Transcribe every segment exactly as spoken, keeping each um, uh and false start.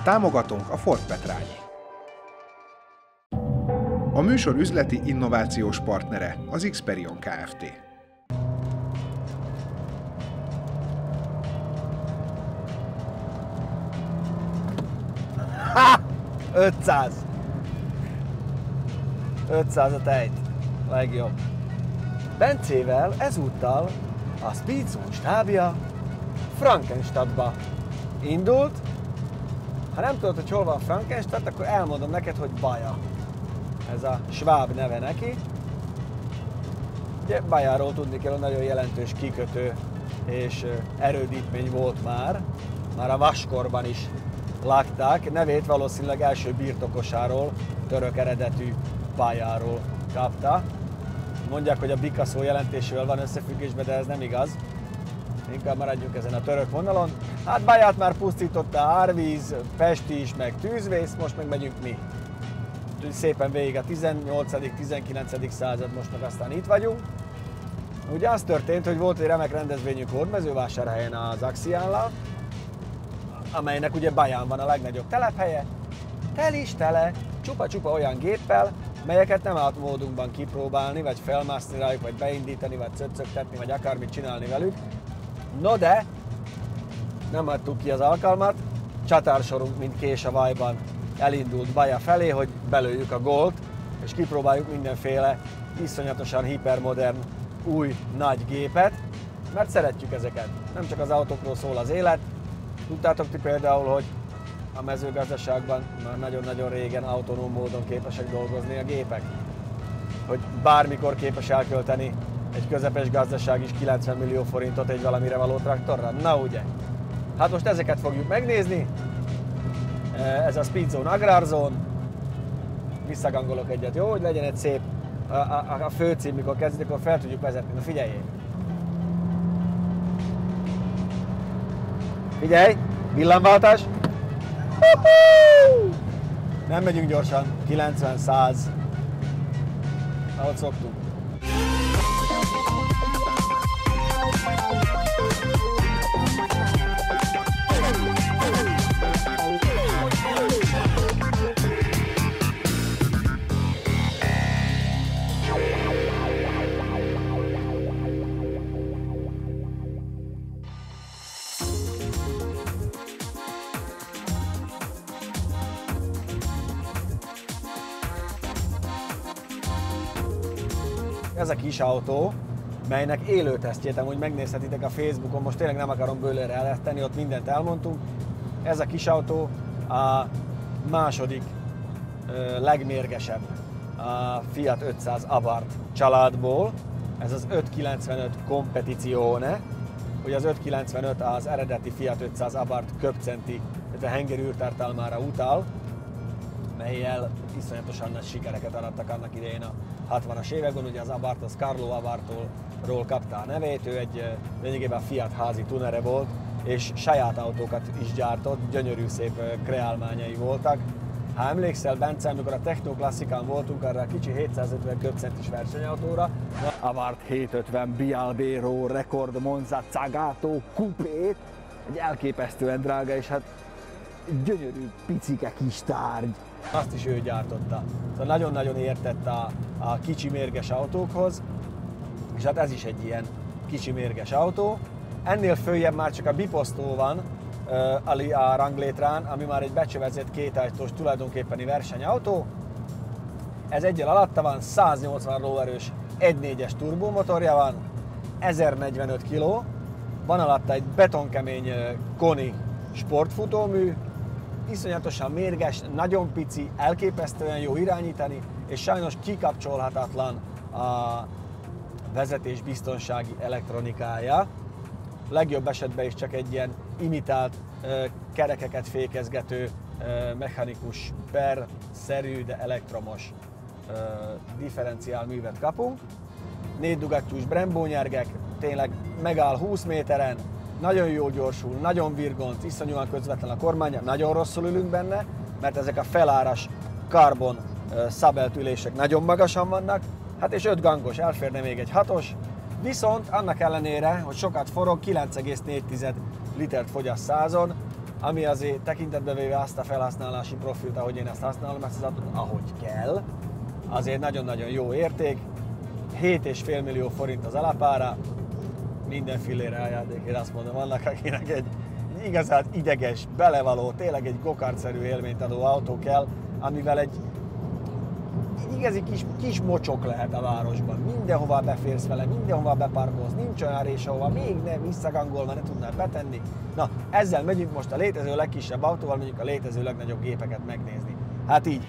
Támogatónk a Ford Petrányi. A műsor üzleti innovációs partnere az Xperion Kft. Ha! ötszáz! ötszáz a tejt. Legjobb. Bencével ezúttal a Speedzone stábja Frankenstadtba indult. Ha nem tudod, hogy hol van Frankenstadt, akkor elmondom neked, hogy Baja. Ez a sváb neve neki. Ugye Bajáról tudni kell, hogy nagyon jelentős kikötő és erődítmény volt már. Már a vaskorban is lakták. Nevét valószínűleg első birtokosáról, török eredetű Bajáról kapta. Mondják, hogy a Bika szó jelentésével van összefüggésben, de ez nem igaz. Inkább maradjunk ezen a török vonalon. Hát Baját már pusztította árvíz, Pest is, meg tűzvész, most meg megyünk mi. Szépen végig a tizennyolcadik-tizenkilencedik század, most meg aztán itt vagyunk. Ugye az történt, hogy volt egy remek rendezvényünk Hódmezővásárhelyen az Axiállal, amelynek ugye Baján van a legnagyobb telephelye. Tel is tele, csupa-csupa olyan géppel, melyeket nem állt módunkban kipróbálni, vagy felmászni rájuk, vagy beindítani, vagy cöccögtetni, vagy akármit csinálni velük. No de, nem adtuk ki az alkalmat, csatársorunk, mint kés a vajban, elindult Baja felé, hogy belőjük a gólt, és kipróbáljuk mindenféle iszonyatosan hipermodern, új, nagy gépet, mert szeretjük ezeket. Nem csak az autókról szól az élet. Tudtátok ti például, hogy a mezőgazdaságban már nagyon-nagyon régen autonóm módon képesek dolgozni a gépek? Hogy bármikor képes elkölteni egy közepes gazdaság is kilencven millió forintot egy valamire való traktorra? Na ugye? Hát most ezeket fogjuk megnézni. Ez a Speedzone Agrárzone. Visszagangolok egyet, jó? Hogy legyen egy szép a, a, a főcím, mikor kezdjük, akkor fel tudjuk vezetni. Na figyeljék! Figyelj! Villamváltás! Nem megyünk gyorsan, kilencven-száz, ahogy szoktunk. Ez a kis autó, melynek élő tesztjét amúgy megnézhetitek a Facebookon, most tényleg nem akarom bőlőre eleszteni, ott mindent elmondtunk. Ez a kis autó a második ö, legmérgesebb a Fiat ötszáz Abarth családból. Ez az ötszázkilencvenöt Competizione, ugye az ötszázkilencvenöt az eredeti Fiat ötszáz Abarth köbcenti, tehát a hengerűrtartalmára utal, mellyel iszonyatosan nagy sikereket arattak annak idején a hatvanas években. Ugye az Abarth, az Carlo Abarthról kapta a nevét, ő egy lényegében Fiat házi tunere volt, és saját autókat is gyártott, gyönyörű szép kreálmányai voltak. Ha emlékszel, Bence, amikor a Techno Klasszikán voltunk, arra a kicsi hétszázötven köbcentis versenyautóra, Abarth hétszázötven Bialbero Record Monza Zagato Coupé, egy elképesztően drága, és hát gyönyörű picike kis tárgy. Azt is ő gyártotta. Szóval nagyon-nagyon értett a, a kicsi mérges autókhoz, és hát ez is egy ilyen kicsi mérges autó. Ennél följebb már csak a biposztó van uh, a ranglétrán, ami már egy becsövezett kétajtós tulajdonképpeni versenyautó. Ez egyel alatta van, száznyolcvan lóerős egy négyes turbomotorja van, ezernegyvenöt kiló, van alatta egy betonkemény uh, Koni sportfutómű, iszonyatosan mérges, nagyon pici, elképesztően jó irányítani, és sajnos kikapcsolhatatlan a vezetésbiztonsági elektronikája. Legjobb esetben is csak egy ilyen imitált kerekeket fékezgető mechanikus per-szerű, de elektromos differenciál művet kapunk. Négy dugattyús Brembo nyergek, tényleg megáll húsz méteren, nagyon jól gyorsul, nagyon virgont, iszonyúan közvetlen a kormánya, nagyon rosszul ülünk benne, mert ezek a feláras karbon szabelt ülések nagyon magasan vannak, hát és öt gangos, elférne még egy hatos, viszont annak ellenére, hogy sokat forog, kilenc egész négy litert fogyaszt százon, ami azért tekintetbe véve azt a felhasználási profilt, ahogy én ezt használom, ezt az autót, ahogy kell, azért nagyon-nagyon jó érték. hét és fél millió forint az alapára, minden fillére ajándék, én azt mondom, annak, akinek egy igazán ideges, belevaló, tényleg egy gokártszerű élményt adó autó kell, amivel egy, egy igazi kis, kis mocsok lehet a városban. Mindenhová beférsz vele, mindenhová beparkolsz, nincs olyan rés, ahova még nem visszagangolva ne tudnál betenni. Na, ezzel megyünk most a létező legkisebb autóval, mondjuk a létező legnagyobb gépeket megnézni. Hát így.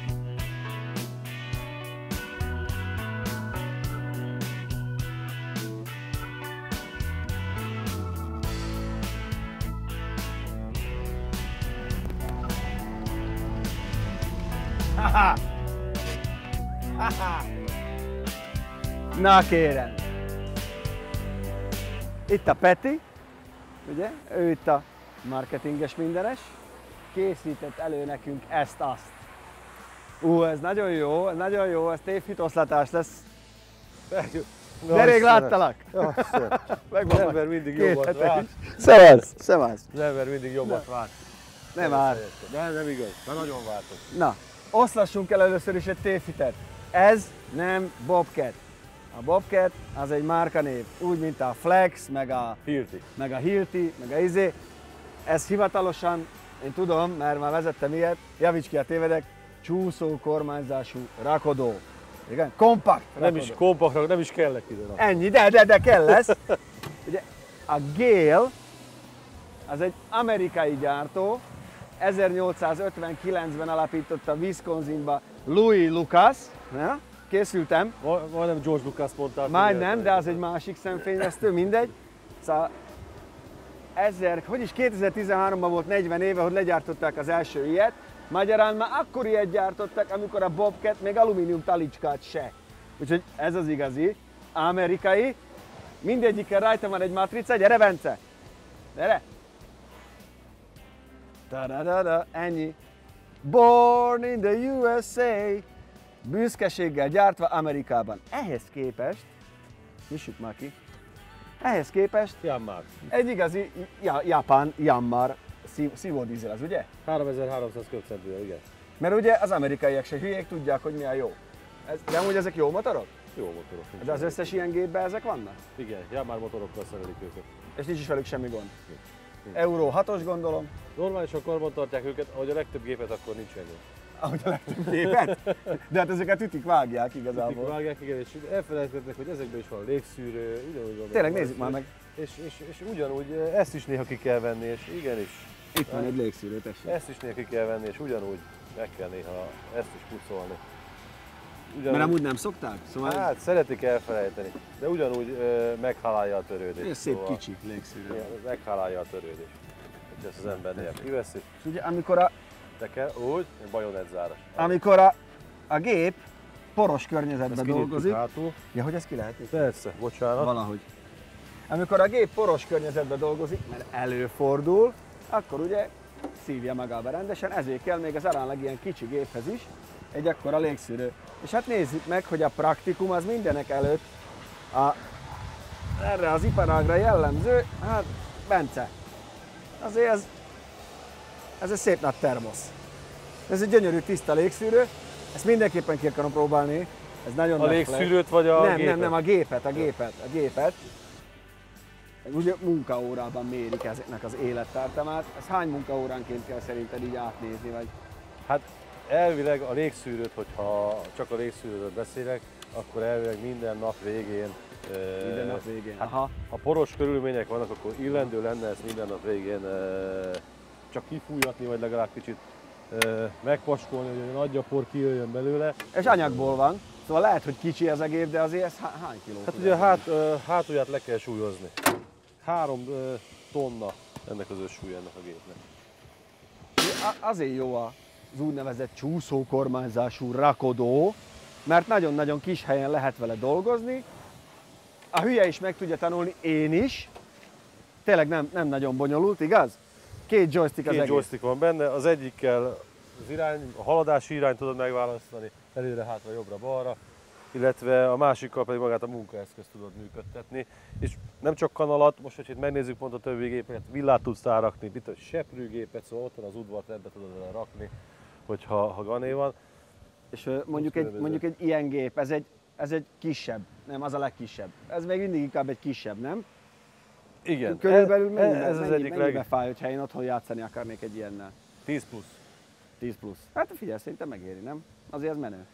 Haha! Haha! Na kérem! Itt a Peti, ugye? Ő itt a marketinges mindenes. Készített elő nekünk ezt-azt. Ú, ez nagyon jó, ez nagyon jó, ez tévhitoszlatás lesz. De rég láttalak! Az ember mindig jobbat vár. Szevasz! Szevasz! Az ember mindig jobbat vár. Nem vár. De nem igaz, de nagyon vártok. Na, oszlassunk el először is egy tévhitet. Ez nem Bobcat. A Bobcat az egy márkanév, úgy mint a Flex, meg a Hilti. meg a Hilti, meg a izé. Ez hivatalosan, én tudom, mert már vezettem ilyet, javíts ki, a tévedek, csúszó kormányzású rakodó. Igen? Kompakt rakodó. Nem is kompakt, nem is kellek ide. Na. Ennyi, de, de, de kell lesz. Ugye, a Gale az egy amerikai gyártó, ezernyolcszázötvenkilencben alapította Wisconsinba Louis Lucas. Ja? Készültem. Majdnem George Lucas mondtál. Majdnem, de az egy másik szemfényvesztő, mindegy. Szóval ezer, hogy is kétezer-tizenháromban volt negyven éve, hogy legyártották az első ilyet. Magyarán már akkor ilyet gyártottak, amikor a Bobcat még alumínium talicskát se. Úgyhogy ez az igazi, amerikai. Mindegyikkel rajta van egy matrica, gyere Bence! Gyere! Ta-da-da-da, ennyi. Born in the U S A. Büszkeséggel gyártva Amerikában. Ehhez képest, nyissuk már ki, ehhez képest Yammar. egy igazi ja, japán Yammar szívódízel az, ugye? háromezer-háromszáz köbcentűvel, igen. Mert ugye az amerikaiak se hülyék, tudják, hogy mi a jó. Ez, de amúgy ezek jó motorok? Jó motorok. De az összes ilyen gépben ezek vannak? Igen, Yammar motorokkal szerelik őket. És nincs is velük semmi gond? Euró hatos gondolom. Normálisan karban tartják őket, ahogy a legtöbb gépet, akkor nincs ennyi. Ahogy a legtöbb gépet? De hát ezeket ütik, vágják igazából. Ütik, vágják, igen, és elfelejtettek, hogy ezekben is van légszűrő, ugyanúgy van. Tényleg nézzük már meg. És, és, és ugyanúgy ezt is néha ki kell venni, és igenis. Itt van egy légszűrő, tessék. Ezt is néha ki kell venni, és ugyanúgy meg kell néha ezt is pucolni. Ugyanúgy, mert amúgy nem szokták? Szóval hát szeretik elfelejteni, de ugyanúgy ö, meghalálja a törődést. Ez szép szóval, kicsi légszűrő. Igen, meghalálja a törődést. És ezt az ember néha kiveszi. Ugye amikor a, De kell úgy, bajonetzáros. amikor a, a gép poros környezetben dolgozik. Hátul. Ja, hogy ezt ki lehet? Persze, bocsánat. Valahogy. Amikor a gép poros környezetben dolgozik, mert előfordul, akkor ugye szívja magába rendesen, ezért kell még az aránylag ilyen kicsi géphez is egy akkora légszűrő. És hát nézzük meg, hogy a praktikum az mindenek előtt a, erre az iparágra jellemző, hát Bence, azért ez, ez egy szép nagy termosz. Ez egy gyönyörű tiszta légszűrő, ezt mindenképpen ki akarom próbálni. Ez nagyon a légszűrőt vagy a nem, gépet? Nem, nem, a gépet, a gépet, a gépet. Ugye munkaórában mérik ezeknek az élettartamát. Ez hány munkaóránként kell szerinted így átnézni? Vagy? Hát elvileg a légszűrőt, hogyha csak a légszűrőről beszélek, akkor elvileg minden nap végén, minden nap végén. Hát, Aha. ha poros körülmények vannak, akkor illendő lenne ezt minden nap végén csak kifújatni, vagy legalább kicsit megpaskolni, hogy a nagy gyapor kijöjjön belőle. És anyagból van, szóval lehet, hogy kicsi ez a gép, de azért ez hány kiló? Hát ugye a hát, hátulját le kell súlyozni. Három tonna ennek az összsúlya ennek a gépnek. Azért jó az úgynevezett csúszókormányzású rakodó, mert nagyon-nagyon kis helyen lehet vele dolgozni. A hülye is meg tudja tanulni, én is. Tényleg nem, nem nagyon bonyolult, igaz? Két joystick az Két egész. joystick van benne, az egyikkel az irány, a haladási irányt tudod megválasztani, előre, hátra, jobbra, balra. illetve a másikkal pedig magát a munkaeszközt tudod működtetni. És nem csak kanalat, most hogy itt megnézzük pont a többi gépeket, villát tudsz rárakni, itt a seprőgépet, szóval ott van az udvart, ebbe tudod vele rakni, hogyha ha gané van. És mondjuk egy, mondjuk egy ilyen gép, ez egy, ez egy kisebb, nem az a legkisebb. Ez még mindig inkább egy kisebb, nem? Igen. Körülbelül mennyibe, ez az mennyi, egyik mennyibe leg... fáj, hogyha én otthon játszani akarnék egy ilyennel? tíz plusz. tíz plusz. Hát figyelj, szerintem megéri, nem? Azért ez menő.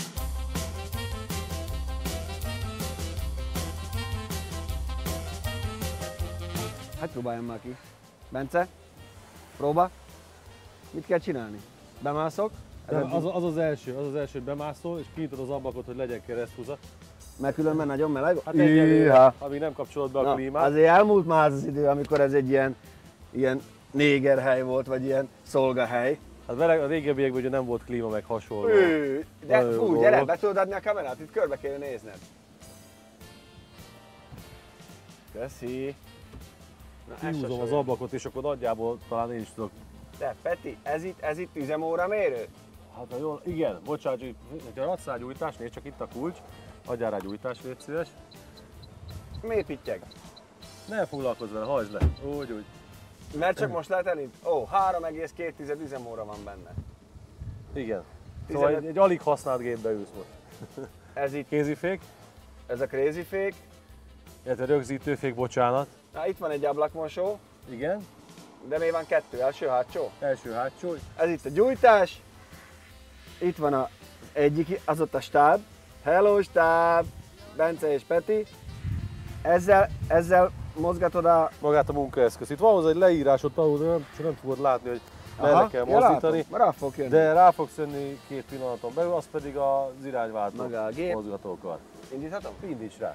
Hát próbáljam már ki. Bence, próba. Mit kell csinálni? Bemászok. Az, az az első, az az első, hogy bemászol, és kinyitod az ablakot, hogy legyen kereszthúzat. Mert különben nagyon meleg. Hát egyelőre, amíg nem kapcsolod be a Na, klímát. azért elmúlt már az idő, amikor ez egy ilyen, ilyen négerhely volt, vagy ilyen szolgahely. Hát a régebbiekben ugye nem volt klíma, meg hasonló. Ő, de Nagyon fú, jó gyere, dolog. be tudod adni a kamerát? Itt körbe kéne nézned. Köszi. Na, ez se Kihúzom az olyan. ablakot, és akkor nagyjából talán én is tudok. De Peti, ez itt, ez itt üzemóra mérő? Hát na jól, igen, bocsánat, hogy ha adsz rá gyújtás, nézd csak itt a kulcs. Adjál rá gyújtást, légy szíves. Miért pittyeg? Ne foglalkozz vele, hajtsd le. Úgy, úgy. Mert csak most lehet elint? Ó, három egész két üzemóra van benne. Igen. Szóval tizenöt egy, egy alig használt gépbe ülsz most. Ez itt, Kézifék, ez a crazy fék. illetve rögzítőfék, bocsánat. Na, itt van egy ablakmosó, Igen. de még van kettő, első, hátsó. Első, hátsó. Ez itt a gyújtás. Itt van az egyik, az ott a stáb. Hello stáb! Bence és Peti. Ezzel, ezzel mozgatod a... Magát a munkaeszköz. Itt van hozzá egy leírás, ott ahol nem, csak nem tudod látni, hogy merre kell ja, mozdítani. látom, rá fog jönni. De rá fogsz jönni két pillanaton belül, az pedig az irányváltó Maga a gép. mozgatókar. Indíthatom? Indíts rá!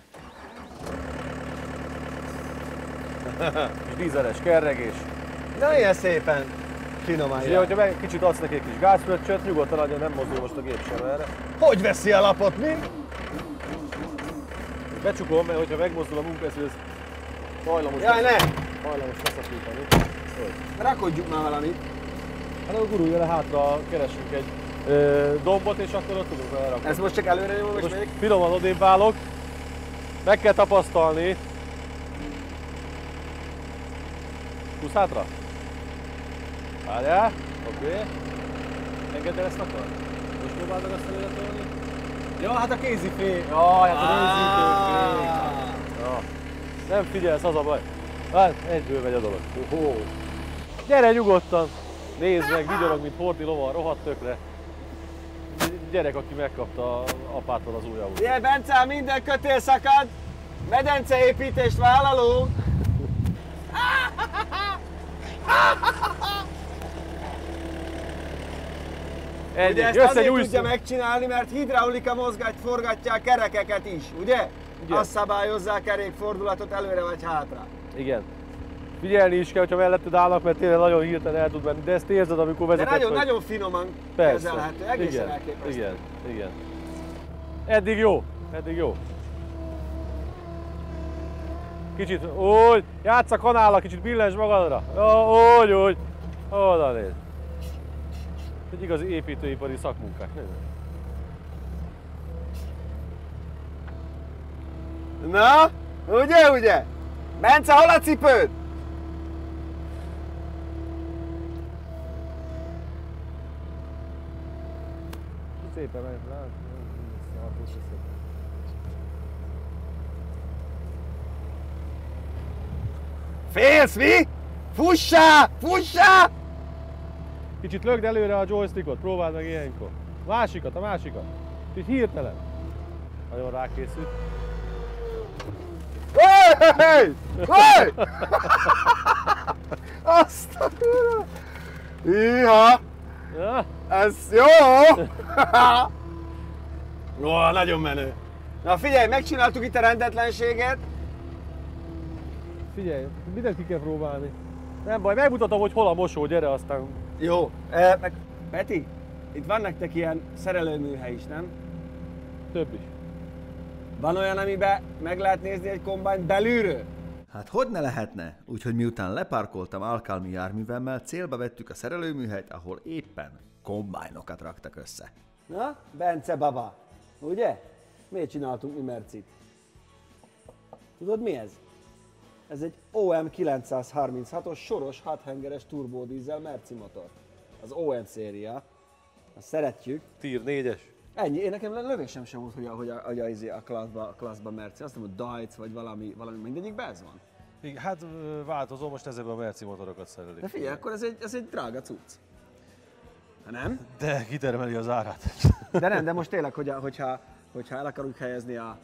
Kis dízeles kerregés. Na ilyen szépen finoman És ugye, jár. hogyha meg kicsit adsz neki egy kis gázpöccsöt, nyugodtan adja, nem mozdul most a gép sem erre. Hogy veszi a lapot, mi? Becsukom, mert hogyha megmozdul a munkaeszköz, hajlamos, Jaj, ne! hajlamos leszakítani. Rakodjuk már valamit. Hát akkor gurulj vele hátra, keresünk egy ö, dombot, és akkor ott tudunk vele rakni. Ez most csak előre nyomom, és Most még? finoman odébb válok. Meg kell tapasztalni. Húsz hátra. Várjál. Oké. Okay. Engedd el ezt akar? Most próbáld meg azt előre tolni. Ja, hát a kézifék. Jaj, hát a rögzítőfék. Ja. Nem figyelsz, az a baj. Hát egyből megy a dolog. Ohó. Gyere nyugodtan. Nézd meg, vigyorog, mint Horti lova, rohadt tökre. Gyerek, aki megkapta apától az ujjavút. Ilyen Bence, minden kötél szakad. Medenceépítést vállalunk. Ennyi, Ugye ezt jössz azért egy új tudja szó. megcsinálni, mert hidraulika mozgat, forgatja a kerekeket is, ugye? Igen. Azt szabályozza a kerékfordulatot előre vagy hátra. Igen. Figyelni is kell, hogyha melletted állnak, mert tényleg nagyon hirtelen el tud menni, de ezt érzed, amikor De vezeted, nagyon, hogy... nagyon finoman Persze. kezelhető, egészen Igen, elképesztő. igen, igen. Eddig jó, eddig jó. Kicsit, úgy, játsz a kanállal, kicsit billens magadra. Ó, úgy, úgy. Oda nézd. Egy igazi építőipari szakmunkák. Na, ugye, ugye? Bence, hol a cipőd? Szépen megy, lát. Félsz, mi? Fussá! Fussá! Kicsit lögd előre a joystickot, próbáld meg ilyenkor. Másikat, a másikat. Kicsit hirtelen. Nagyon rákészült. Hey! Hey! Azt a kurva! Iha! Ja? Ez jó! Ó, nagyon menő. Na figyelj, megcsináltuk itt a rendetlenséget. Figyelj, mindent ki kell próbálni. Nem baj, megmutatom, hogy hol a mosó, gyere aztán. Jó. E, meg Peti, itt van nektek ilyen szerelőműhely is, nem? Több is. Van olyan, amiben meg lehet nézni egy kombányt belülről? Hát hogy ne lehetne? Úgyhogy miután leparkoltam alkalmi járművemmel, célba vettük a szerelőműhelyt, ahol éppen kombájnokat raktak össze. Na, Bence baba, ugye? Miért csináltunk mi mercit? Tudod mi ez? Ez egy o em kilencszázharminchatos soros hathengeres turbódízel merci motor. Az o em széria. Azt szeretjük. Tier négyes. Ennyi, én nekem lövésem sem volt, hogy a, hogy a, hogy a, hogy a klasszba, klasszba merci. Azt mondom, hogy Dajc vagy valami, valami mindegyikben ez van. Igen, hát ö, változó, most ezekben a merci motorokat szerelik. De figyelj, akkor ez egy, ez egy drága cucc. Ha nem? De kitermeli az árát. De nem, de most tényleg, hogy a, hogyha, hogyha el akarjuk helyezni a,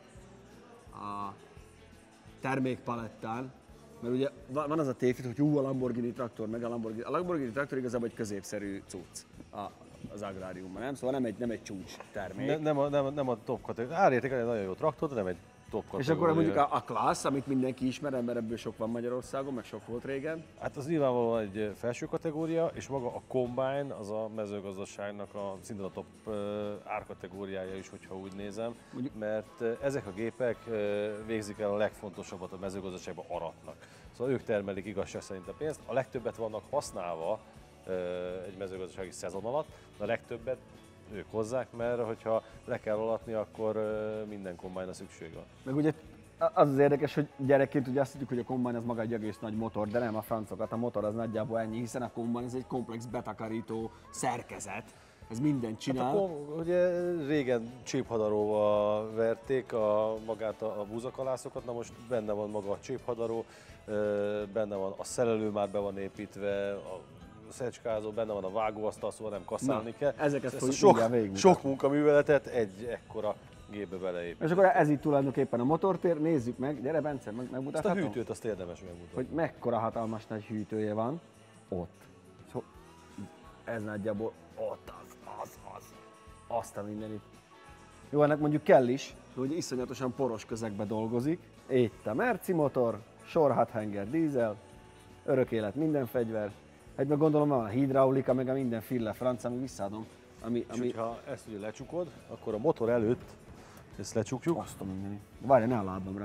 a termékpalettán, mert ugye van az a tévhit, hogy hú, a Lamborghini traktor, meg a Lamborghini. A Lamborghini traktor igazából egy középszerű cucc a, az agráriumban, nem? Szóval nem egy, nem egy csúcs termék. Ne, nem, a, nem, nem a top kategória. Árérték egy nagyon jó traktor, de nem egy top kategória. És akkor mondjuk a, a Class, amit mindenki ismer, mert ebből sok van Magyarországon, meg sok volt régen. Hát az nyilvánvalóan egy felső kategória, és maga a Combine, az a mezőgazdaságnak a szintén a top uh, árkategóriája is, hogyha úgy nézem, Mondjuk- mert uh, ezek a gépek uh, végzik el a legfontosabbat a mezőgazdaságban, aratnak. Szóval ők termelik igazság szerint a pénzt, a legtöbbet vannak használva uh, egy mezőgazdasági szezon alatt, de a legtöbbet ők hozzák, mert hogyha le kell alatni, akkor uh, minden kombájnra szükség van. Meg ugye az az érdekes, hogy gyerekként ugye azt tudjuk, hogy a Combine az maga egy egész nagy motor, de nem a francokat, a motor az nagyjából ennyi, hiszen a Combine ez egy komplex betakarító szerkezet, ez mindent csinál. Hát akkor ugye régen cséphadaróval verték a, magát a, a búzakalászokat, na most benne van maga a cséphadaró, ö, benne van a szerelő, már be van építve, a szecskázó, benne van a vágóasztal, szóval nem kaszálni Na, kell. ezeket Ezt fogjuk sok, mindjárt végigmutatni. sok munkaműveletet egy ekkora gépbe beleépít. És akkor ez itt tulajdonképpen a motortér, nézzük meg, gyere Bence, meg- Ezt a megmutathatom? hűtőt azt érdemes megmutatni. Hogy mekkora hatalmas nagy hűtője van ott. Szóval ez nagyjából ott az, az, az, azt a mindenit. Jó, ennek mondjuk kell is, hogy iszonyatosan poros közegbe dolgozik. Itt a merci motor, sor hathanger dízel, örök élet minden fegyver. Hát meg gondolom van a hidraulika, meg a minden fille franc, ami visszaadom. Ami, És ami hogyha ezt ugye lecsukod, akkor a motor előtt ezt lecsukjuk. azt a mindenit. Várj, ne a lábamra.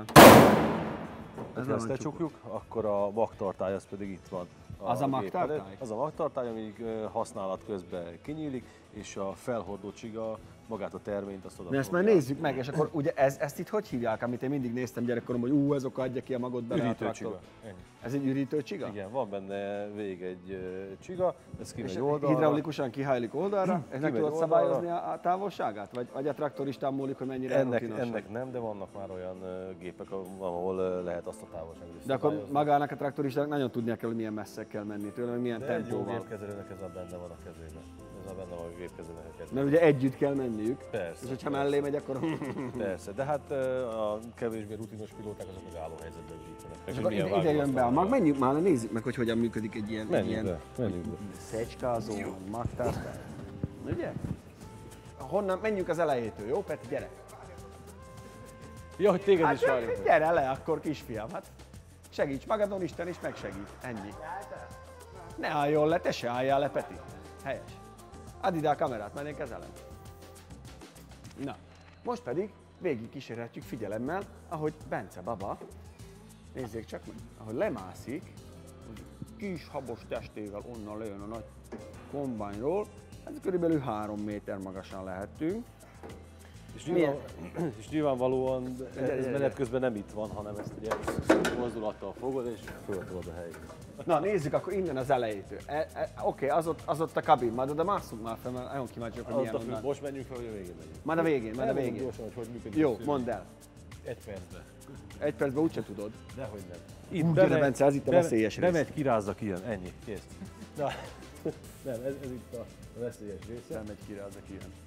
Ha ezt lecsukjuk, akkor a magtartály az pedig itt van. Az a gép magtartály? előtt. Az a magtartály, amíg ö, használat közben kinyílik, és a felhordó csiga magát a terményt azt oda Na ezt már fogja. nézzük meg, és akkor ugye ez, ezt itt hogy hívják, amit én mindig néztem gyerekkoromban, hogy ú, ez oka adja ki a magot bele a Ürítő traktor. csiga. Ennyi. Ez egy ürítő csiga? Igen, van benne végig egy ö, csiga, ez kimegy És oldalra. hidraulikusan kihajlik oldalra, és meg Kimegy tudod oldalra. szabályozni a, a távolságát? Vagy, vagy a traktoristán múlik, hogy mennyire Ennek, rutinosan? ennek nem, de vannak már olyan ö, gépek, ahol ö, lehet azt a távolságot is De akkor szabályozni. magának a traktoristának nagyon tudnia kell, hogy milyen messze kell menni tőle, hogy milyen De egy jó tempóval. gépkezelőnek ez a benne van a kezében. Ez a benne van a gépkezelőnek a kezében. Mert ugye együtt kell menniük, Persze, és hogyha persze. mellé megy, akkor... Persze, de hát ö, a kevésbé rutinos pilóták azok meg álló helyzetben ügyítenek. És akkor ide, ide jön be a mag, menjünk már, nézzük meg, hogy hogyan működik egy ilyen... egy Menjünk ilyen be, menjünk be. szecskázó, magtártár. Ugye? Honnan? Menjünk az elejétől, jó Peti, gyere! Ja, hogy téged Hát is várjuk. gyere le akkor kisfiam, hát segíts magadon, Isten is megsegít, ennyi. Ne álljon le, te se álljál le, Peti. Helyes. Add ide a kamerát, majd én kezelem. Na, most pedig végig kísérhetjük figyelemmel, ahogy Bence baba, nézzék csak meg, ahogy lemászik, hogy kis habos testével onnan lejön a nagy kombányról, ez körülbelül három méter magasan lehetünk. És, nyilván, és nyilvánvalóan ez gyere. menet közben nem itt van, hanem ezt ugye mozdulattal fogod és föltolod a helyre. Na nézzük akkor innen az elejétől. E, e, Oké, okay, az, ott, az ott a kabin, majd oda másszunk már fel, mert nagyon kíváncsi vagyok, hogy milyen Ott a fő, onnan. most menjünk fel, hogy a végén megyünk. Majd a végén, majd a Elmondom végén. gyorsan, hogy hogy működik. Jó, a szűrő. mondd el. Egy percben. Egy percben úgyse tudod. Dehogy nem. Itt gyere, Bence, ez itt a veszélyes rész. Bemegy, kirázza, kijön. Ennyi. Kész. Na, nem, ez, ez itt a veszélyes része. Elmegy ki rá, az a kijön.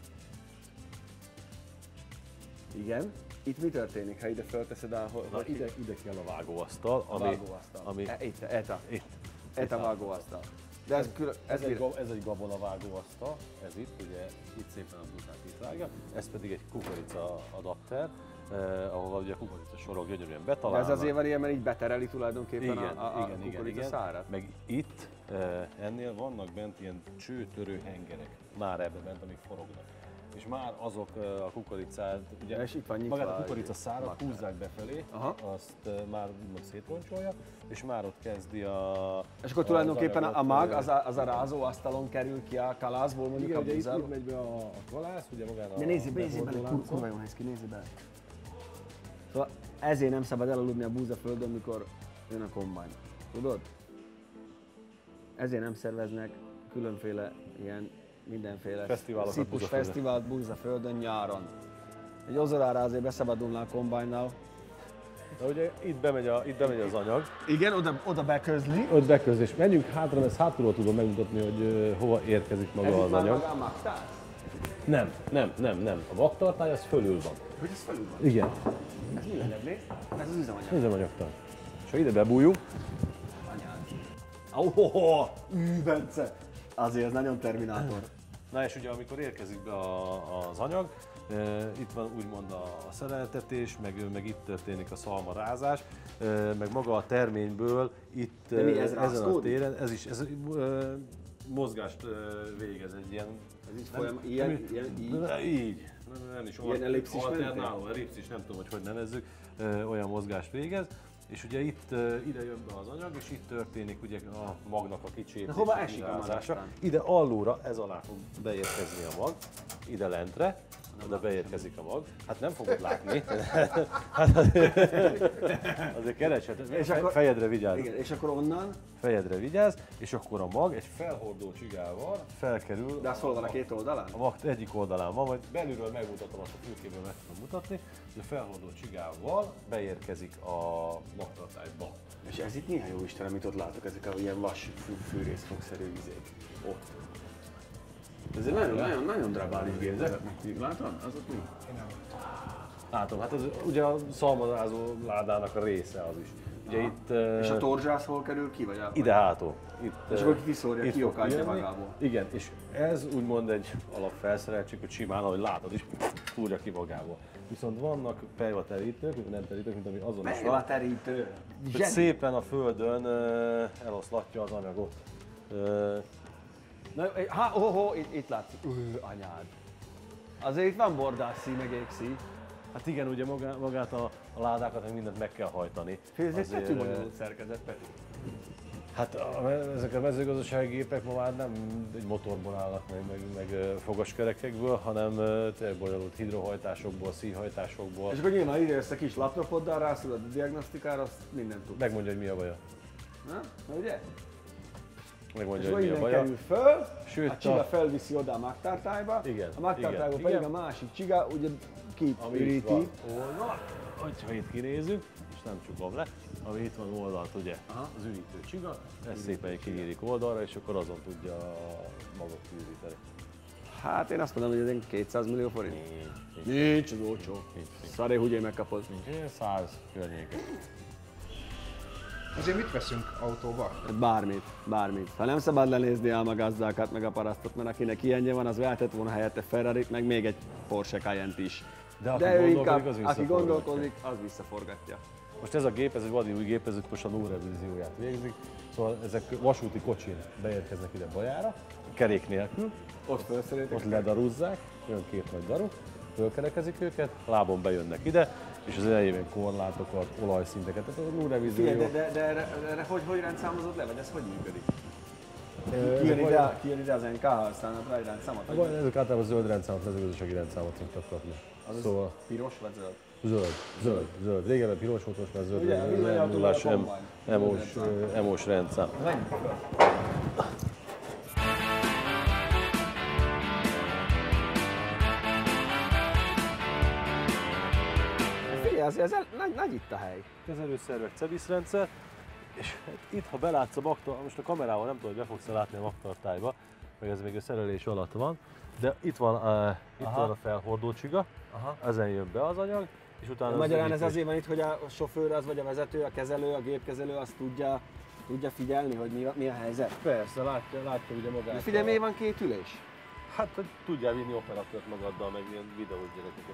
Igen. Itt mi történik, ha ide fölteszed a... Hol, Na, hol ide, ide kell a vágóasztal, a ami, vágóasztal. ami E, itt, eta. itt. Eta vágóasztal. De ez, külön, Ez, ez, egy, ez gab- ez egy gabonavágóasztal, ez itt, ugye itt szépen a buzát itt vágja, ez pedig egy kukorica adapter, eh, ahol ugye a kukorica sorok gyönyörűen de betalálnak. ez azért van ilyen, mert így betereli tulajdonképpen igen, a, a, a igen, igen, kukorica igen. szárat. Meg itt eh, ennél vannak bent ilyen csőtörő hengerek, már ebben bent, amik forognak. és már azok a kukoricát, ugye és itt van nyitva magát a kukoricaszárat húzzák befelé, Aha. azt már úgymond szétroncsolja, és már ott kezdi a... És akkor tulajdonképpen az a mag, az a, az a rázó asztalon kerül ki a kalászból, mondjuk igen, a ugye itt, búzáról. itt megy be a, a kalász, ugye magán a... De nézzél be, nézzél bele, kurva jól néz ki, nézzél bele. Szóval ezért nem szabad elaludni a búzaföldön, mikor jön a kombány. Tudod? Ezért nem szerveznek különféle ilyen mindenféle Fesztiválokat szipus Búzaföldön. fesztivált Búzaföldön nyáron. Egy ozorára azért beszabadulnál a kombánynál. De ugye itt bemegy, a, itt bemegy az anyag. Igen, oda, oda beközli. Ott beközés. Menjünk hátra, mert hátulról tudom megmutatni, hogy uh, hova érkezik maga Ez az itt már anyag. maga a magtár? Nem, nem, nem, nem. A magtartály az fölül van. Hogy ez felül van? Igen, Ez mi lenne? Ez az üzemanyag. üzemanyagtár. És ha ide bebújunk, Anyád. Ohoho! Ű, Bence! Azért ez nagyon Terminátor. na és ugye amikor érkezik be a, az anyag, e, itt van úgymond a, a szereltetés, meg, meg itt történik a szalmarázás, e, meg maga a terményből itt De mi, ez e, ezen a ráztódik? téren, ez is ez, e, mozgást e, végez, egy ilyen... Ez így folyam, ilyen, nem, ilyen, így. nem, így. Nem, nem is Ilyen ellipszis alternáló, ellipszis, nem tudom, hogy hogy nevezzük, e, olyan mozgást végez. És ugye itt uh, ide jön be az anyag, és itt történik ugye a magnak a kicsépése. De hova esik a mag kirázása. aztán? Ide allóra, ez alá fog beérkezni a mag, ide lentre, oda beérkezik a mag. Hát nem fogod látni. Hát azért keresheted, És fe, akkor- fejedre vigyázz. Igen, és akkor onnan, Fejedre vigyázz, és akkor a mag egy felhordó csigával felkerül. de az hol van a két oldalán? A mag egyik oldalán van, majd belülről megmutatom, azt a fülkéből meg tudom mutatni, hogy a felhordó csigával beérkezik a magtartályba. És ez itt milyen jó Isten, amit ott látok, ezek a ilyen vas fű- fűrészfogszerű vizék. Ott. Ez egy nagyon, nagyon, nagyon drabális gép, ezek meg látod? Az ott mi? Látom, hát ez ugye a szalmazázó ládának a része az is. Ugye itt, eh, És a torzsász hol kerül ki, vagy a... ide hátul. Itt, És eh, akkor kiszórja, itt kiokádja fog kijönni. magából. Igen, és ez úgymond egy alapfelszereltség, hogy simán, ahogy látod is, fúrja ki magából. Viszont vannak pejvaterítők, nem terítők, mint ami azon is Melyre a van, terítő? hogy szépen a földön eh, eloszlatja az anyagot. Eh, Na, ha, ho, ho, itt, itt látszik. Ú, anyád. Azért itt van bordászi, meg égszí. Hát igen, ugye magá, magát a, a ládákat meg mindent meg kell hajtani. Ez egy Azért, tetű eh, bonyolult szerkezet, Peti. Hát a, ezek a mezőgazdasági gépek ma már nem egy motorból állnak meg, meg, meg ö, fogaskerekekből, hanem ö, tényleg bonyolult hidrohajtásokból, szíjhajtásokból. És akkor nyilván ide jössz a kis laptopoddal, rászülöd a diagnosztikára, azt mindent tudsz. Megmondja, hogy mi a baja. Na, na ugye? Megmondja, És hogy mi a innen baja. kerül föl, Sőt, a csiga a- felviszi oda a magtartályba, Igen, a magtartályba igen, pedig igen. a másik csiga ugye Ami itt kiüríti. van oldalt, hogyha itt kinézzük, és nem csukom le, ami itt van oldalt, ugye, Aha. az üvítő csiga, ez szépen kinyílik oldalra, és akkor azon tudja a magot kiüríteni. Hát én azt mondom, hogy ez egy kétszáz millió forint. Nincs, nincs, Nincs, az olcsó. nincs, nincs. Szaré, ugye megkapod. nincs. száz környéken. Azért mit veszünk autóba? Bármit, bármit. Ha nem szabad lenézni ám a gazdákat, meg a parasztot, mert akinek ilyenje van, az vehetett volna helyette Ferrarit, meg még egy Porsche Cayenne-t is. De aki De ő gondolkodik, inkább, az aki visszaforgatja. gondolkodik, az visszaforgatja. Most ez a gép, ez egy vadi új gép, ez itt most a nó revízióját végzik. Szóval ezek vasúti kocsin beérkeznek ide Bajára, kerék nélkül, Ott felszereltek. ott ledaruzzák, jön két nagy daruk, fölkerekezik őket, lábon bejönnek ide, és az elejében korlátokat, olajszinteket, tehát a nó revízió. Figyelj, de, de, de erre, erre hogy, hogy rendszámozod le, vagy ez hogy működik? Ezek Kijön vagy- ide, kijön ide az en ká, aztán a rá rendszámot? Hát vagy ezek általában zöld rendszámot, mezőgazdasági rendszámot szoktak kapni. Az Szóval piros vagy zöld? zöld, zöld, zöld. Régebben piros volt, most már zöld. Ugye, ez minden egy autóban nullás a em- kombány. emós, Zöld rendszám. emós rendszám. Menj! Figyelj, ez, ez nagy, nagy itt a hely. Kezelőszervek cebisz rendszer, és hát itt, ha belátsz a magtartályba, most a kamerával nem tudom, hogy be fogsz látni a magtartályba, meg ez még a szerelés alatt van, de itt van, uh, itt Aha. van a felhordó csiga, Aha. ezen jön be az anyag, és utána az Magyarán ez ürítés. azért van itt, hogy a sofőr az, vagy a vezető, a kezelő, a gépkezelő azt tudja, tudja figyelni, hogy mi, a- mi a helyzet. Persze, látja, látja ugye magát. De figyelj, a- miért van két ülés? Hát, hogy tudjál vinni operatőrt magaddal, meg ilyen videós gyerekeket.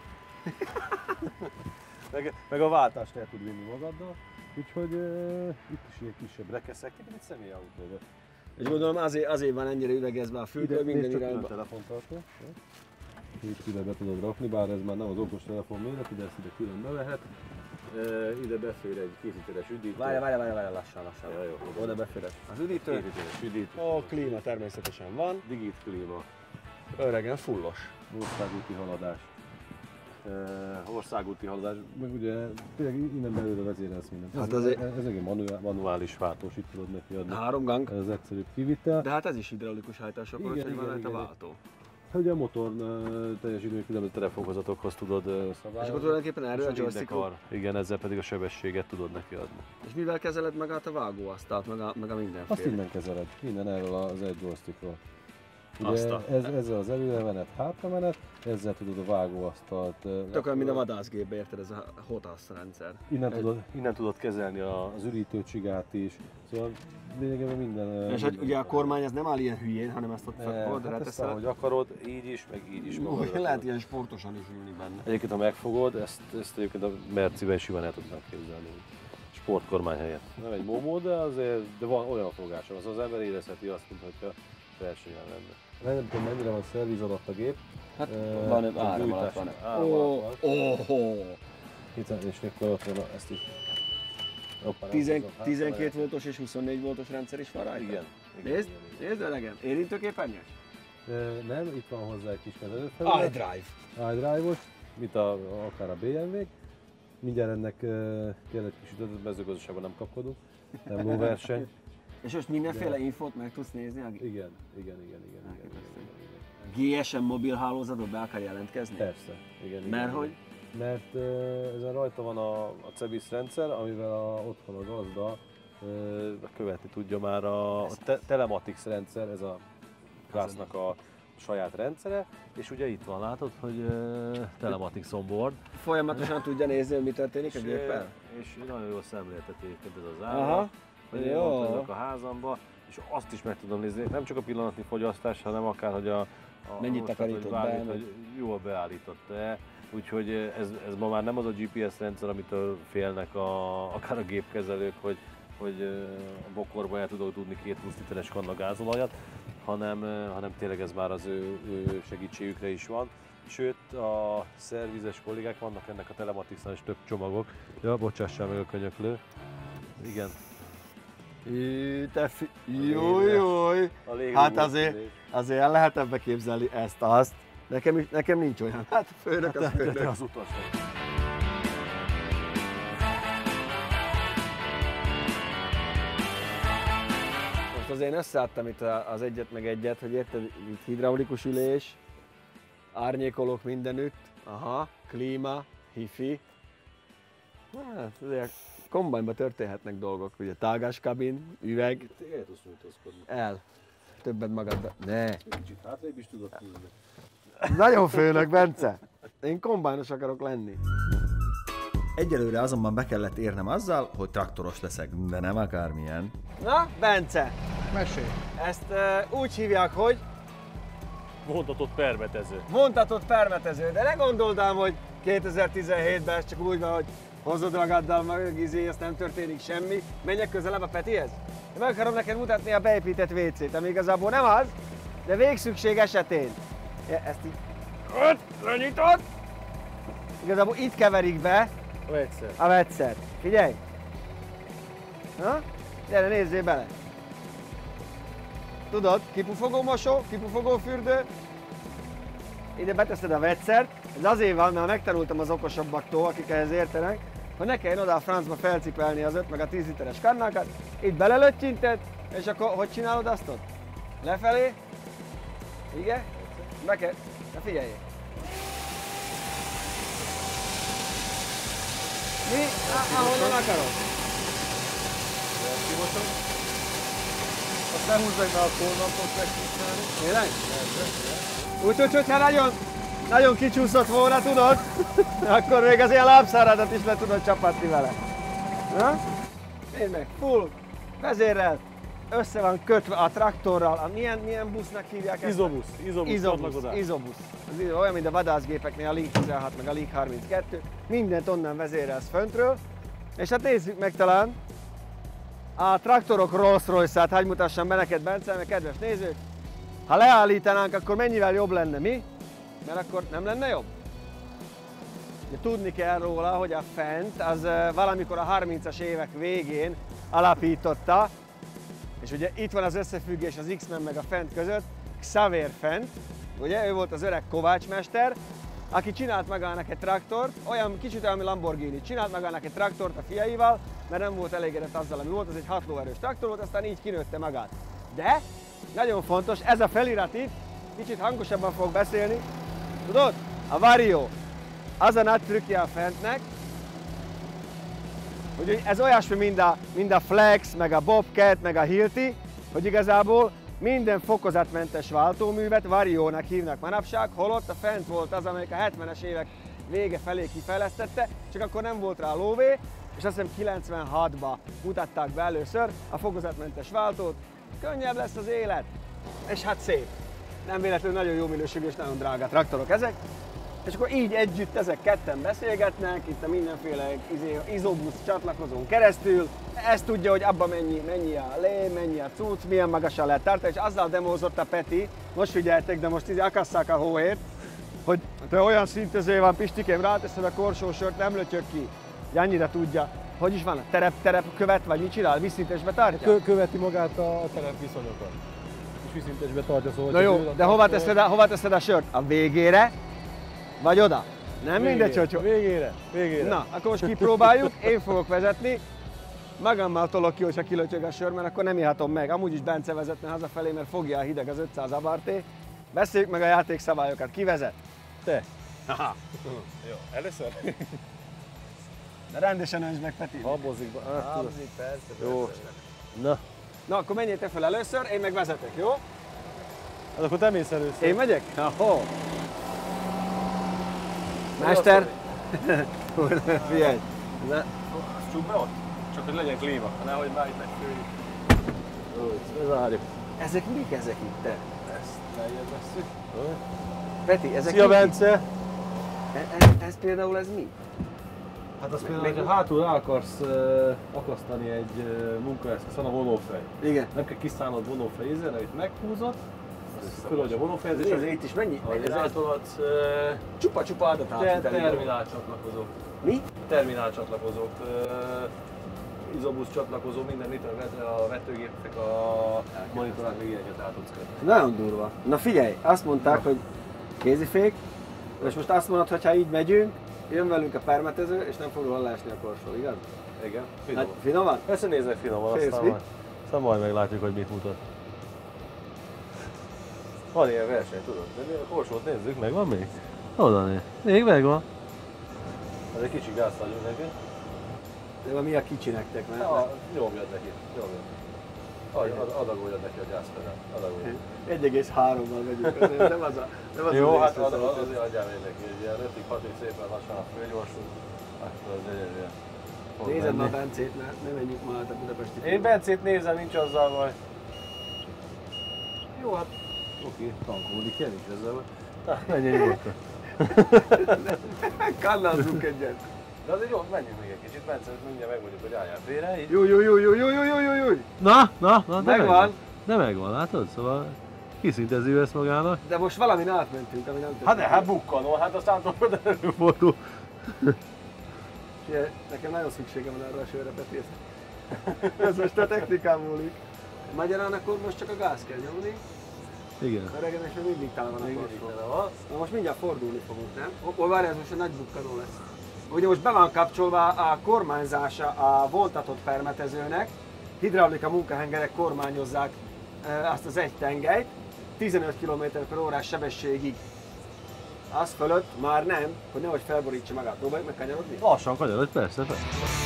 meg, meg a váltást el tud vinni magaddal, úgyhogy uh, itt is ilyen kisebb rekeszek, mint egy személyautó. És gondolom azért, azért van ennyire üvegezve a fürdő, minden nézd csak irányba. külön telefontartó. itt ide be tudod rakni, bár ez már nem az okostelefon méretű, de ezt ide külön bevehet. E, ide befér egy kéziteres üdítő. Várja, várja, várja, várja, lassan, lassan. Ja, jó. Oda befér az üdítő. Kéziteres üdítő. A klíma természetesen van. Digit klíma. Öregen fullos. Országúti haladás. E, országúti haladás, meg ugye tényleg innen belőle vezérelsz mindent. Hát ez, azért- ez, ez egy manuál, manuális váltós, itt tudod neki adni. Három gang. Ez az egyszerűbb kivitel. De hát ez is hidraulikus hajtások volt, Igen, hogy van igen, rajta igen. váltó. Hát ugye a motor uh, teljesítmény különböző telefonhozatokhoz tudod uh, szabályozni. És akkor tulajdonképpen erről a És joystickot. indekar. Igen, ezzel pedig a sebességet tudod neki adni. És mivel kezeled magát a vágóasztalt, meg a, meg a mindenféle? Azt innen kezeled, minden erről az egy joystickról. Azt Ugye a- ez, ezzel az előremenet, hátramenet, ezzel tudod a vágóasztalt. Tök olyan, mint a vadászgépbe, érted, ez a HOTAS rendszer. Innen Ez- tudod, innen tudod kezelni a- az üritőcsigát is. Szóval lényegében minden... És hogy ugye a kormány ez nem áll ilyen hülyén, hanem ezt ott Ne, fogod, hát ezt reteszed. ahogy akarod, így is, meg így is. Úgy magadra lehet tudod. ilyen sportosan is ülni benne. Egyébként ha megfogod, ezt, ezt egyébként a Merciben simán el tudnám képzelni. Sportkormány helyett. Nem egy momó, de azért de van olyan fogása, az az ember érezheti azt, mintha versenyen lenne. Nem tudom mennyire van szerviz alatt a gép. Hát Eh, van, a áram alatt gyújtás- van. áram Ó, alatt van. ó, Hiszen és akkor ott van a- ezt is. Hoppá, nem Tizen- hozom. Hát, tizenkét voltos és huszonnégy voltos rendszer is van rajta? Igen. igen, Nézd, igen, igen. nézd elegem, érintőképernyős? Eh, Nem, itt van hozzá egy kis kezelőfelület. iDrive. iDrive-os, mint a, akár a bé em vé-k. Mindjárt ennek uh, kell egy kis ütötött, mezőgazdaságban nem kapkodunk, nem lóverseny. És most mindenféle infót meg tudsz nézni a Igen, igen, igen, igen, igen, igen, igen. gé es em mobil hálózatba be akar jelentkezni? Persze, igen, igen. Mert igen. hogy? Mert uh, ezen rajta van a, a Cebis rendszer, amivel a, otthon a gazda uh, követni tudja már a, a te, Telematics rendszer, ez a Classnak a saját rendszere, és ugye itt van, látod, hogy uh, Telematics on board. Folyamatosan tudja nézni, hogy mi történik a És, géppel? és nagyon jól szemlélteti egyébként ez az Aha. állat, hogy én Jó. ott vagyok a házamba, és azt is meg tudom nézni, nem csak a pillanatnyi fogyasztás, hanem akár, hogy a, a Mennyit most, takarított hogy be, bármit, meg- hogy jól beállított-e. Úgyhogy ez, ez ma már nem az a gé pé es rendszer, amitől félnek a, akár a gépkezelők, hogy, hogy a bokorba el tudok tudni két húsz literes kanna gázolajat, hanem, hanem tényleg ez már az ő, ő segítségükre is van. Sőt, a szervizes kollégák vannak ennek a Telematicsnál is több csomagok. Ja, bocsássál meg a könyöklő. Igen. Jú, te fi... Júj, júj. A lég- Hát azért, azért el lehet ebbe képzelni ezt, azt. Nekem, is- nekem nincs olyan. Hát főnök az De te főnök. az utas vagy. Most azért én összeadtam itt a- az egyet meg egyet, hogy érted, itt hidraulikus ülés, árnyékolók mindenütt, aha, klíma, hifi. Hát azért kombányban történhetnek dolgok, ugye tágáskabin, üveg, Te el tudsz nyújtózkodni. el. Többet magadba. Ne. Kicsit hátrébb is tudod húzni. Nagyon főnök, Bence. Én kombános akarok lenni. Egyelőre azonban be kellett érnem azzal, hogy traktoros leszek, de nem akármilyen. Na, Bence, Mesélj! ezt uh, úgy hívják, hogy Vontatott permetező. vontatott permetező, de ne gondold ám, hogy kétezer-tizenhétben ez csak úgy van, hogy hozod magaddal meg, izé, ezt nem történik semmi. Menjek közelebb a Petihez? Én meg akarom neked mutatni a beépített vé cét, ami igazából nem az, de végszükség esetén. Ja, ezt így öt, lenyitod. Igazából itt keverik be Egyszer. a vegyszert. Figyelj! Na, gyere, nézzél bele! Tudod, kipufogó mosó, kipufogó fürdő, ide beteszed a vegyszert, ez azért van, mert megtanultam az okosabbaktól, akik ehhez értenek, hogy ne kelljen oda a francba felcipelni az öt meg a tíz literes kannákat, itt belelöttyinted, és akkor hogy csinálod azt ott? Lefelé, igen, be kell, na figyeljél! Mi? Á, ahonnan akarod? Kimosom. Azt ne húzd meg, mert a kónapot megcsinálni. Tényleg? Úgyhogy, hogyha nagyon, nagyon kicsúszott volna, tudod, akkor még az ilyen lábszáradat is le tudod csapatni vele. Na? Nézd meg, full, vezérrel, össze van kötve a traktorral, a milyen, milyen busznak hívják ezt? Izobusz. Izobusz. Izobusz, csatlakozás. izobusz. Az izo- olyan, mint a vadászgépeknél a Link tizenhat meg a Link harminckettő. Mindent onnan vezérelsz föntről. És hát nézzük meg talán a traktorok Rolls-Royce-át, hagyj mutassam be neked, Bence, meg kedves nézők. Ha leállítanánk, akkor mennyivel jobb lenne, mi? mert akkor nem lenne jobb? De tudni kell róla, hogy a Fendt az valamikor a harmincas évek végén alapította, és ugye itt van az összefüggés az X-Men meg a Fendt között, Xavier Fendt, ugye ő volt az öreg kovácsmester, aki csinált magának egy traktort, olyan kicsit olyan, mint Lamborghini, csinált magának egy traktort a fiaival, mert nem volt elégedett azzal, ami volt, az egy hat lóerős traktor volt, aztán így kinőtte magát. De, nagyon fontos, ez a felirat itt, kicsit hangosabban fog beszélni, tudod? A Vario, az a nagy trükkje a Fendtnek, hogy ez olyasmi, mint a, mint a Flex, meg a Bobcat, meg a Hilti, hogy igazából minden fokozatmentes váltóművet Vario-nak hívnak manapság, holott a Fendt volt az, amelyik a hetvenes évek vége felé kifejlesztette, csak akkor nem volt rá lóvé, és azt hiszem kilencvenhatban mutatták be először a fokozatmentes váltót. Könnyebb lesz az élet, és hát szép. Nem véletlenül nagyon jó minőségű és nagyon drága traktorok ezek. És akkor így együtt ezek ketten beszélgetnek, itt a mindenféle izobusz csatlakozón keresztül. Ezt tudja, hogy abban mennyi, mennyi a lé, mennyi a cucc, milyen magasan lehet tartani, és azzal demózott a Peti, most figyeltek, de most így akasszák a hóhért, hogy te olyan szintező van, Pistikém, ráteszed a korsósört, nem lötyög ki. Annyira tudja. Hogy is van? Terep, terep követ, vagy mit csinál? Vízszintésbe tartja? Kö követi magát a, a terepviszonyokat. És vízszintésbe tartja, szóval... Na jó, de hova teszed, a, hova teszed a sört? A végére? Vagy oda? Nem végére, mindegy, hogy... Végére, végére. Na, akkor most kipróbáljuk, én fogok vezetni. Magammal tolok ki, hogyha kilötyög a sör, mert akkor nem ihatom meg. Amúgy is Bence vezetne hazafelé, mert fogja a hideg az ötszáz abarté. Beszéljük meg a játékszabályokat. Ki vezet? Te. Aha. Jó, először? De rendesen öntsd meg, Peti. Habozzik. Habzik, persze. Jó. Na. Na, akkor menjél te fel először, én meg vezetek, jó? Hát akkor te mész először. Én megyek? Ahó. Mester! Figyelj! Csuk be ott? Csak hogy legyen klíma, nehogy már itt megfőjük. Úgy, zárjuk. Ezek mik ezek itt, te? Ezt lejjebb vesszük. Peti, ezek Szia, mik? Bence! Ez, ez például ez mi? Hát azt például, hogyha hátul rá akarsz uh, akasztani egy uh, munkaeszköz, van a vonófej. Igen. Nem kell kiszállnod vonófej ízen, amit meghúzod, fölhagy a vonófejhez, és Nézd, itt is mennyi? ahogy Ez rátolhatsz uh, csupa-csupa adat ter átvitel. terminál csatlakozók. Mi? Terminál csatlakozók. Uh, izobusz csatlakozó, minden literre a vetőgépnek a monitorát még ilyeneket át tudsz kötni. Nagyon durva. Na figyelj, azt mondták, hogy kézifék, és most azt mondod, hogy ha így megyünk, jön velünk a permetező, és nem fog róla leesni a korsó, igaz? Igen, Finom. finom. Hát, finoman? Persze nézzek finoman, Félsz aztán mi? majd, aztán majd meglátjuk, hogy mit mutat. Van ilyen verseny, tudod? De mi a korsót nézzük meg, van még? Oda néz. Még megvan. Ez egy kicsi gázt adjunk neki. De van mi a kicsi nektek, mert... Ja, nyomjad neki, nyomjad. Ad, ad, adagoljad neki a gázpedál, adagoljad. egy egész hárommal megyünk, azért nem az a... Nem az Jó, az hát észre ad, szerintem. azért adjál még neki egy ilyen ötig hatig szépen lassan a fölgyorsul. Akkor az gyönyörűen fog Nézed menni. ma Bencét, mert ne menjünk ma át a budapesti... Én Bencét nézem, nincs azzal baj. Jó, hát oké, tankolni kell, nincs ezzel baj. Na, menjél nyugodtan. Kannázzunk egyet. De azért jó, menjünk még egy kicsit, Bence, mindjárt megmondjuk, hogy álljál félre, így. Jó, jó, jó, jó, jó, jó, jó, jó, jó. Na, na, na, de Megvan. megvan. De megvan, látod? Szóval kiszintező ezt magának. De most valamin átmentünk, ami nem történt. Hát de, hát bukkanó, hát aztán tudod, előfordul. Figyelj, nekem nagyon szükségem van arra a sörre, Peti. Ez most a technikán múlik. Magyarán akkor most csak a gáz kell nyomni. Igen. A reggel és még mindig tele van a Még korsó. mindig tele van. Na most mindjárt fordulni fogunk, nem? Ó, várj, ez most egy nagy bukkanó lesz. Ugye most be van kapcsolva a kormányzása a voltatott permetezőnek. Hidraulika munkahengerek kormányozzák e, azt az egy tengelyt tizenöt kilométer per órás sebességig. Az fölött már nem, hogy nehogy felborítsa magát. Próbáljuk meg kanyarodni? Lassan kanyarodj, persze, persze.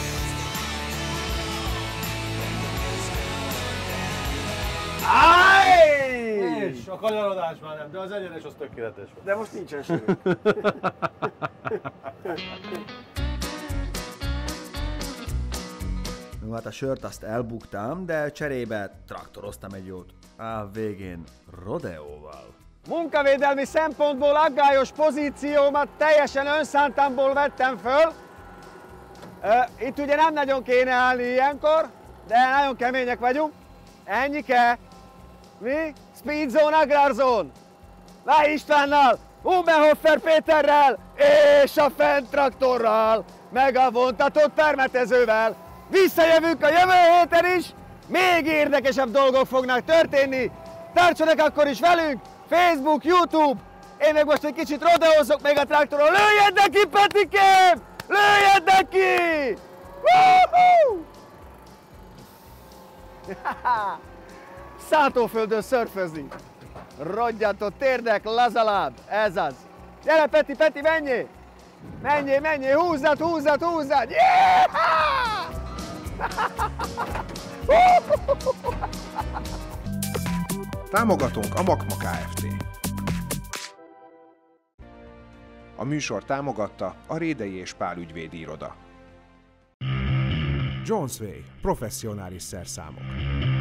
Áj! És a kanyarodás már nem, de az egyenes az tökéletes volt. De most nincsen sörünk. No, hát a sört azt elbuktam, de cserébe traktoroztam egy jót. A végén rodeóval. Munkavédelmi szempontból aggályos pozíciómat teljesen önszántamból vettem föl. Itt ugye nem nagyon kéne állni ilyenkor, de nagyon kemények vagyunk. Ennyike. Mi? Speed Zone, Agrar Zone. Váj Istvánnal Umenhofer Péterrel és a Fendt traktorral, meg a vontatott permetezővel. Visszajövünk a jövő héten is, még érdekesebb dolgok fognak történni. Tartsanak akkor is velünk, Facebook, YouTube. Én meg most egy kicsit rodeózok még a traktoron. Lőjed neki, Petikém! Lőjed neki! Woohoo! Szántóföldön szörfözni. Rodjatott térdek, lazaláb, ez az. Gyere, Peti, Peti, menjél! Menjél, menjél, húzzad, húzzad, húzzad! Yeah! Támogatónk a Makma Kft. A műsor támogatta a Rédei és Pál ügyvédi iroda. Jones Way. Professzionális szerszámok.